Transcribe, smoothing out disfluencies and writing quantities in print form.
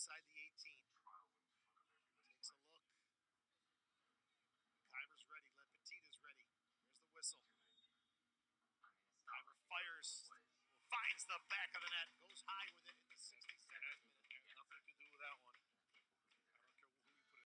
inside the 18. Takes a look. McIvor's ready. Lepetita's ready. Here's the whistle. McIvor fires. Finds the back of the net. Goes high with it.